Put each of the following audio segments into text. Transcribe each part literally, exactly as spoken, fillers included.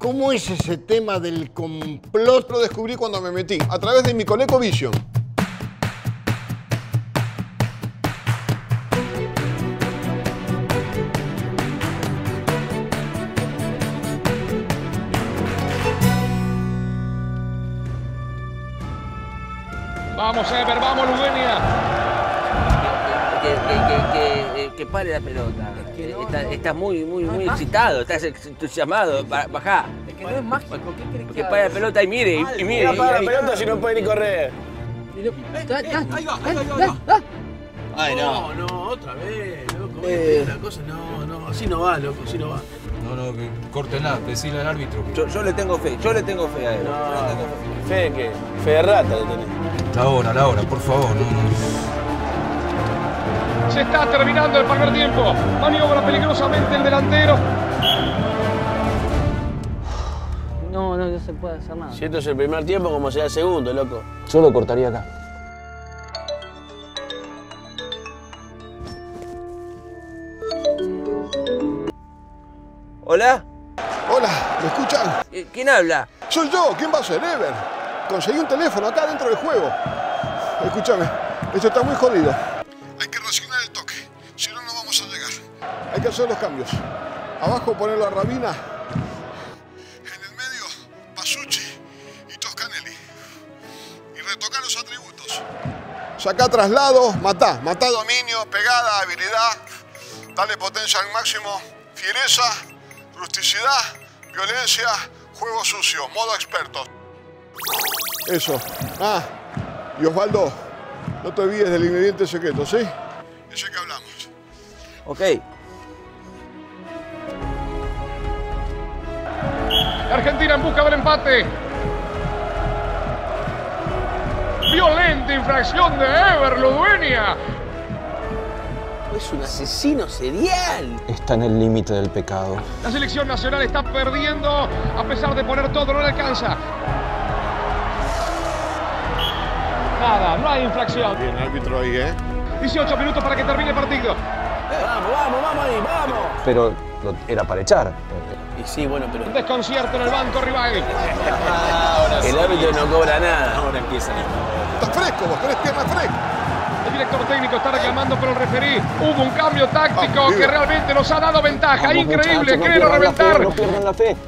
¿Cómo es ese tema del complot? Lo descubrí cuando me metí, a través de mi ColecoVision. Vamos, Ever, vamos, Ludenia. Que, que, que, que, que pare la pelota. Que no, Está, no, estás muy, muy, no muy excitado, estás entusiasmado. Bajá. Es que no es mágico. ¿Qué querés que Que pare la pelota y mire, y, y mire. Mira, para la pelota si no puede ni correr. Eh, eh, ahí va, ahí va, ahí va. Ay, no. No, no, otra vez, loco. Eh. Una cosa, no, no, así no va, loco, así no va. No, no, que córtenla, decirle al árbitro. Que... Yo, yo le tengo fe, yo le tengo fe a él. No, yo le tengo fe. ¿Fe de qué? Fe de rata le tenés. La hora, la hora, por favor, no, no. Se está terminando el primer tiempo. Maniobra peligrosamente el delantero. No, no, no se puede hacer nada. Si esto es el primer tiempo, como sea el segundo, loco. Yo lo cortaría acá. ¿Hola? Hola, ¿me escuchan? ¿Quién habla? Soy yo, ¿quién va a ser? Ever. Conseguí un teléfono acá dentro del juego. Escúchame, esto está muy jodido. Hay que resignar el toque, si no, no vamos a llegar. Hay que hacer los cambios. Abajo ponerlo a Rabina. En el medio, Pasucci y Toscanelli. Y retocar los atributos. Sacá traslado, matá. Matá dominio, pegada, habilidad. Dale potencia al máximo. Fiereza, rusticidad, violencia, juego sucio, modo experto. Eso. Ah, y Osvaldo, no te olvides del ingrediente secreto, ¿sí? Ese que hablamos. Ok. Argentina en busca del empate. Violenta infracción de Ever Ludenia. Es un asesino serial. Está en el límite del pecado. La selección nacional está perdiendo a pesar de poner todo, no le alcanza. Nada, no hay infracción. Bien, árbitro ahí, ¿eh? dieciocho minutos para que termine el partido. Vamos, vamos, vamos ahí, vamos. Pero lo- era para echar. Y sí, bueno, pero Un desconcierto en el banco rival. el árbitro no cobra nada. Ahora empieza. Estás fresco, vos tenés pierna fresca. El director técnico está reclamando por el referí. Hubo un cambio táctico Vamos, que pibe. realmente nos ha dado ventaja. Vamos, Increíble, muchachos, no quieren pierdan la fe, reventar. no pierdan la fe.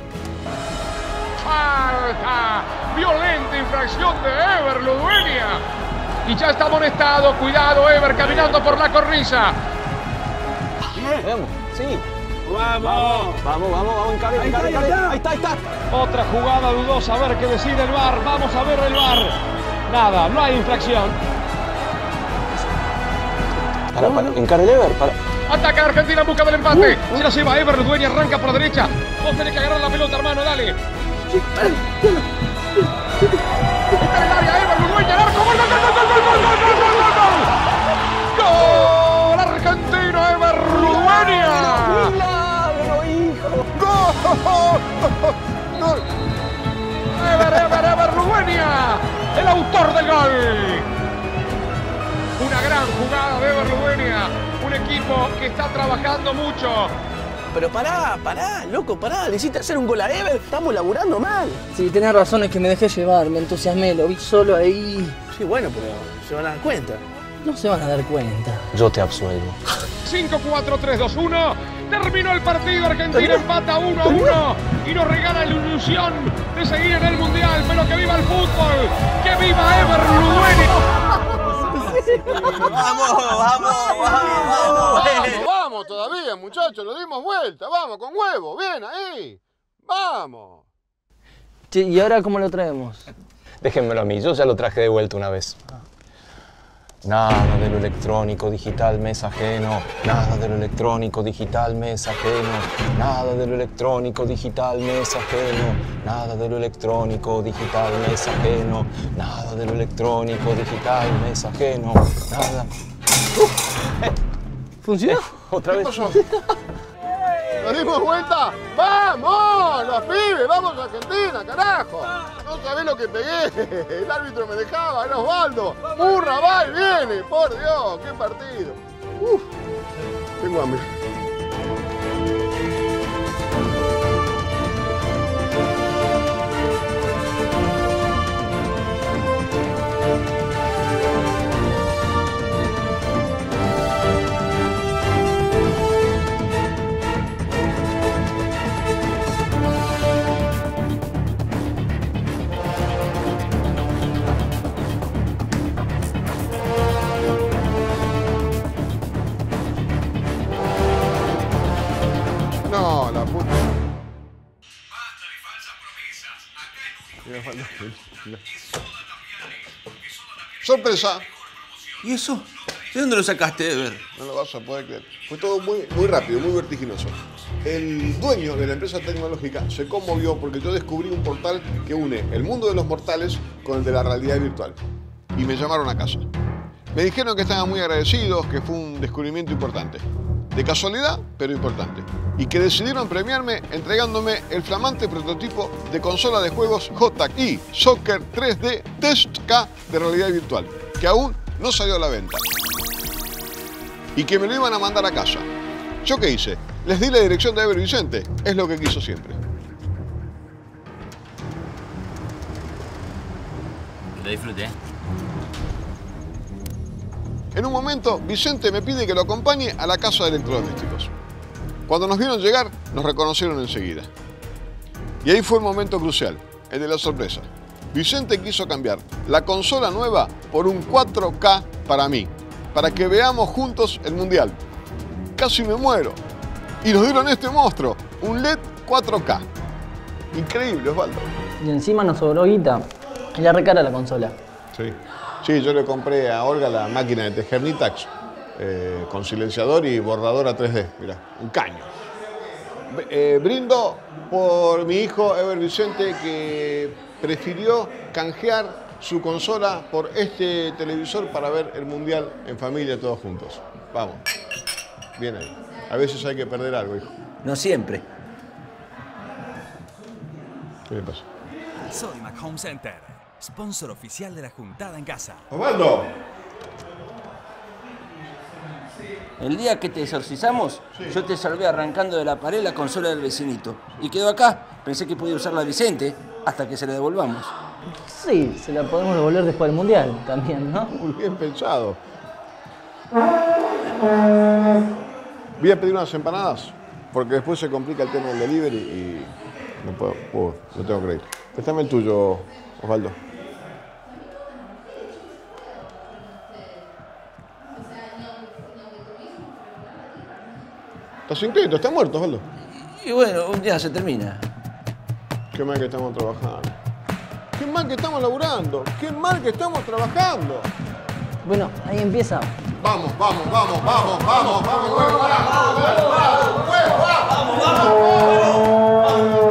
Falta. Violenta infracción de Ever Ludenia. Y ya está amonestado. Cuidado, Ever caminando por la cornisa. Vamos, sí. ¡Vamos! Vamos, vamos, vamos, encabe, Ahí encabe, está, ahí encabe. está. Ahí está, ahí está. Otra jugada dudosa. A ver qué decide el V A R. Vamos a ver el V A R. Nada, no hay infracción. Para, para, encara el Ever, para. Ataca Argentina en busca del empate. Se la lleva Ever Ludenia. Arranca por la derecha. Vos tenés que agarrar la pelota, hermano. Dale. Está en el área. Ever Ludenia. El arco. ¡Gol, gol, gol, gol, gol, gol, gol, gol, gol, gol! ¡Gol! Argentino Ever Ludenia. ¡Milagro, hijo! ¡Gol! ¡Gol! Ever, Ever, Ever Ludenia. El autor del gol. Una gran jugada de Ever Ludenia. Un equipo que está trabajando mucho. Pero pará, pará, loco, pará. Le hiciste hacer un gol a Ever. Estamos laburando mal. Sí, tenés razón, es que me dejé llevar, me entusiasmé, lo vi solo ahí. Sí, bueno, pero se van a dar cuenta. No se van a dar cuenta. Yo te absuelvo. cinco, cuatro, tres, dos, uno. Terminó el partido. Argentina empata uno a uno. Y nos regala la ilusión de seguir en el Mundial. Pero que viva el fútbol. Que viva Ever Ludenia. ¡Vamos, vamos, vamos! Vamos, vamos todavía, muchachos, lo dimos vuelta. Vamos, con huevo, bien ahí. Vamos. Che, ¿y ahora cómo lo traemos? Déjenmelo a mí, yo ya lo traje de vuelta una vez. Nada de lo electrónico, digital, me es ajeno. Nada de lo electrónico, digital, me es ajeno. Nada de lo electrónico, digital, me es ajeno. Nada de lo electrónico, digital, me es ajeno. Nada de lo electrónico, digital, me es ajeno. Nada. ¿Funcionó? ¿Otra ¿Qué vez? pasó? ¿Nos dimos vuelta? ¡Vamos! ¡Los pibes! ¡Vamos a Argentina, carajo! No sabés lo que pegué. El árbitro me dejaba, era Osvaldo. ¡Murra, va y viene! ¡Por Dios! ¡Qué partido! Uf, tengo hambre. Sorpresa. ¿Y eso? ¿De dónde lo sacaste, Ever? No lo vas a poder creer. Fue todo muy, muy rápido, muy vertiginoso. El dueño de la empresa tecnológica se conmovió porque yo descubrí un portal que une el mundo de los mortales con el de la realidad virtual. Y me llamaron a casa. Me dijeron que estaban muy agradecidos, que fue un descubrimiento importante. De casualidad, pero importante. Y que decidieron premiarme entregándome el flamante prototipo de consola de juegos J I Soccer tres D Test K de realidad virtual, que aún no salió a la venta. Y que me lo iban a mandar a casa. ¿Yo qué hice? Les di la dirección de Ever Vicente. Es lo que quiso siempre. Lo disfruté. En un momento, Vicente me pide que lo acompañe a la casa de electrodomésticos. Cuando nos vieron llegar, nos reconocieron enseguida. Y ahí fue el momento crucial, el de la sorpresa. Vicente quiso cambiar la consola nueva por un cuatro K para mí, para que veamos juntos el Mundial. Casi me muero. Y nos dieron este monstruo, un L E D cuatro K. Increíble, Osvaldo. Y encima nos sobró guita. Y la recara la consola. Sí. Sí, yo le compré a Olga la máquina de tejer Nitax, eh, con silenciador y bordadora tres D. Mirá, un caño. Eh, brindo por mi hijo Ever Vicente, que prefirió canjear su consola por este televisor para ver el Mundial en familia todos juntos. Vamos. Bien ahí. A veces hay que perder algo, hijo. No siempre. ¿Qué le pasa? Sodimac Home Center, sponsor oficial de la juntada en casa. ¡Osvaldo! El día que te exorcizamos, sí, yo te salvé arrancando de la pared la consola del vecinito. Y quedó acá. Pensé que podía usarla Vicente hasta que se la devolvamos. Sí, se la podemos devolver después del Mundial también, ¿no? Muy bien pensado. Voy a pedir unas empanadas, porque después se complica el tema del delivery y no puedo, uh, no tengo crédito. Préstame el tuyo, Osvaldo. ¿Estás sin crédito? ¿Estás muerto, Osvaldo? Y bueno, un día se termina. Qué mal que estamos trabajando. Qué mal que estamos laburando. Qué mal que estamos trabajando. Bueno, ahí empieza. Vamos, vamos, vamos, vamos, vamos, vamos, vamos, vamos, vamos, vamos.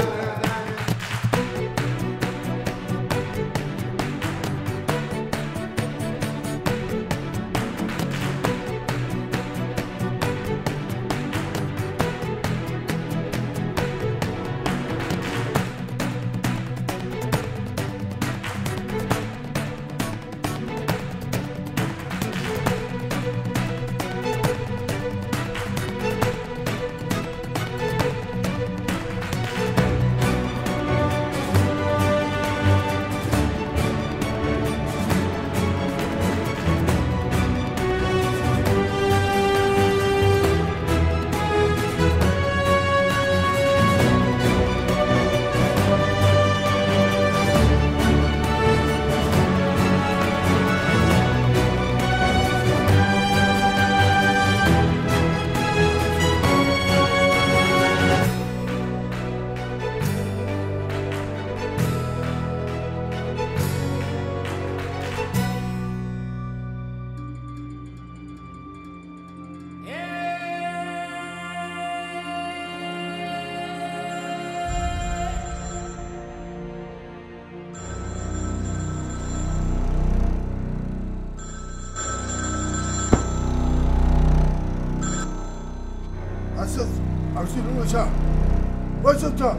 Arsinusa, wasata.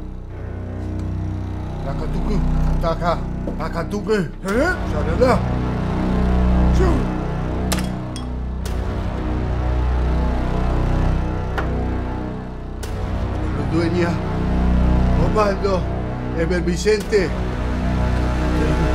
Nakatuku, taka, nakatuku, eh? Sarada. Chu. Dueña, Osvaldo, Ever Vicente.